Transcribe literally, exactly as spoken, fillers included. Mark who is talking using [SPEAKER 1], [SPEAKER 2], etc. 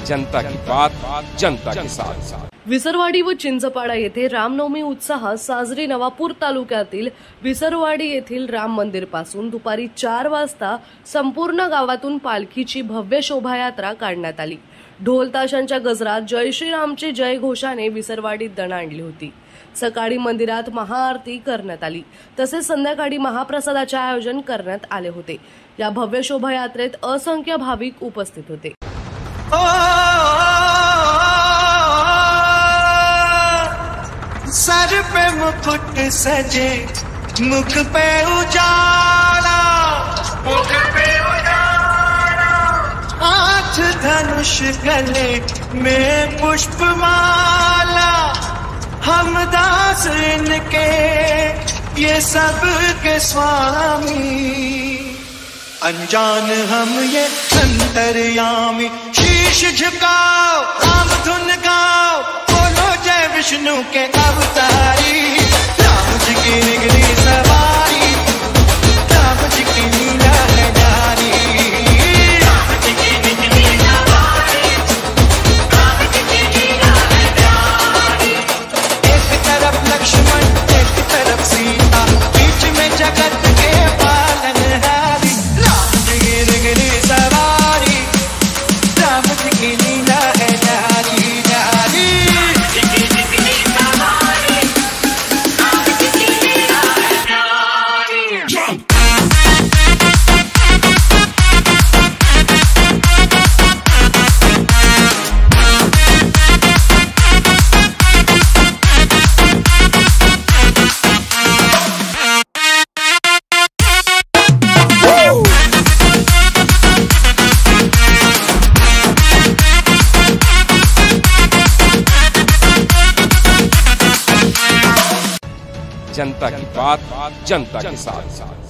[SPEAKER 1] जनता की बात जनता के साथ।
[SPEAKER 2] विसरवाडी व चिंचपाडा येथे रामनवमी उत्साहात साजरी। नवापूर तालुक्यातील विसरवाडी येथील राम मंदिर पासून दुपारी चार वाजता संपूर्ण गावातून पालखीची भव्य शोभायात्रा काढण्यात आली। ढोल ताशांच्या गजरात जय श्रीरामचे जय घोषाने विसरवाडीत दणाणली होती। सकाळी मंदिरात महाआरती करण्यात आली, तसेच संध्याकाळी महाप्रसादाचे आयोजन करण्यात आले होते। या भव्य शोभायात्रेत असंख्य भाविक उपस्थित होते।
[SPEAKER 3] सर पे मुकुट सजे, मुख पे उजाला, मुख पे उजाला, आठ धनुष गले में पुष्पमाला, हम दास इनके ये सब के स्वामी, अनजान हम ये अंतर्यामी। शीश झुकाओ, राम धुन गाओ, बोलो जय विष्णु के अवतारी। राम जी की निगरी सवारी, राम जी की लीला है जारी, राम जी की निगरी सवारी, राम जी की लीला है जारी। एक तरफ लक्ष्मण, एक तरफ सीता, बीच में जगत के पालनहारी। राम जी की निगरी सवारी, राम जी की लीला है जारी जारी।
[SPEAKER 1] जनता की बात जनता के साथ।